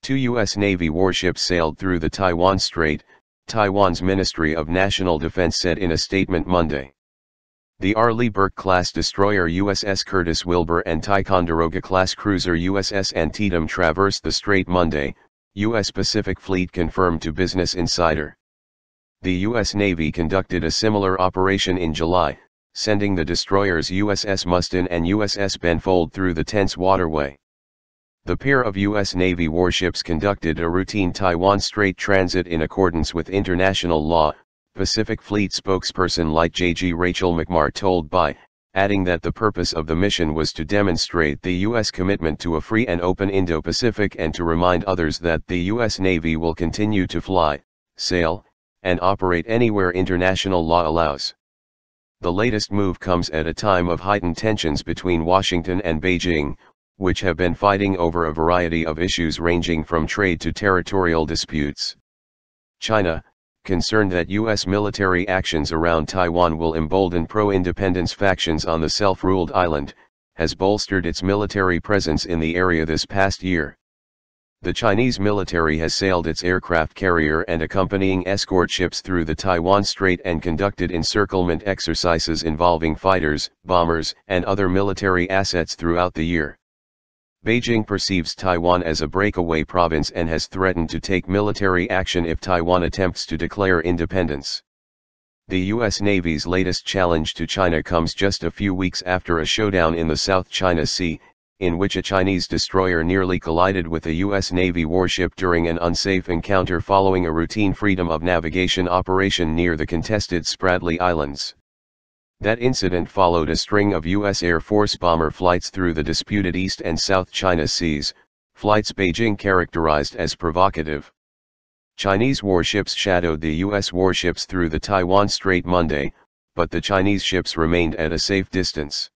Two U.S. Navy warships sailed through the Taiwan Strait, Taiwan's Ministry of National Defense said in a statement Monday. The Arleigh Burke-class destroyer USS Curtis Wilbur and Ticonderoga-class cruiser USS Antietam traversed the strait Monday, U.S. Pacific Fleet confirmed to Business Insider. The U.S. Navy conducted a similar operation in July, sending the destroyers USS Mustin and USS Benfold through the tense waterway. The pair of U.S. Navy warships conducted a routine Taiwan Strait transit in accordance with international law, Pacific Fleet spokesperson Light JG Rachel McMarr told BY, adding that the purpose of the mission was to demonstrate the U.S. commitment to a free and open Indo-Pacific and to remind others that the U.S. Navy will continue to fly, sail, and operate anywhere international law allows. The latest move comes at a time of heightened tensions between Washington and Beijing, which have been fighting over a variety of issues ranging from trade to territorial disputes. China, concerned that U.S. military actions around Taiwan will embolden pro-independence factions on the self-ruled island, has bolstered its military presence in the area this past year. The Chinese military has sailed its aircraft carrier and accompanying escort ships through the Taiwan Strait and conducted encirclement exercises involving fighters, bombers, and other military assets throughout the year. Beijing perceives Taiwan as a breakaway province and has threatened to take military action if Taiwan attempts to declare independence. The U.S. Navy's latest challenge to China comes just a few weeks after a showdown in the South China Sea, in which a Chinese destroyer nearly collided with a U.S. Navy warship during an unsafe encounter following a routine freedom of navigation operation near the contested Spratly Islands. That incident followed a string of U.S. Air Force bomber flights through the disputed East and South China Seas, flights Beijing characterized as provocative. Chinese warships shadowed the U.S. warships through the Taiwan Strait Monday, but the Chinese ships remained at a safe distance.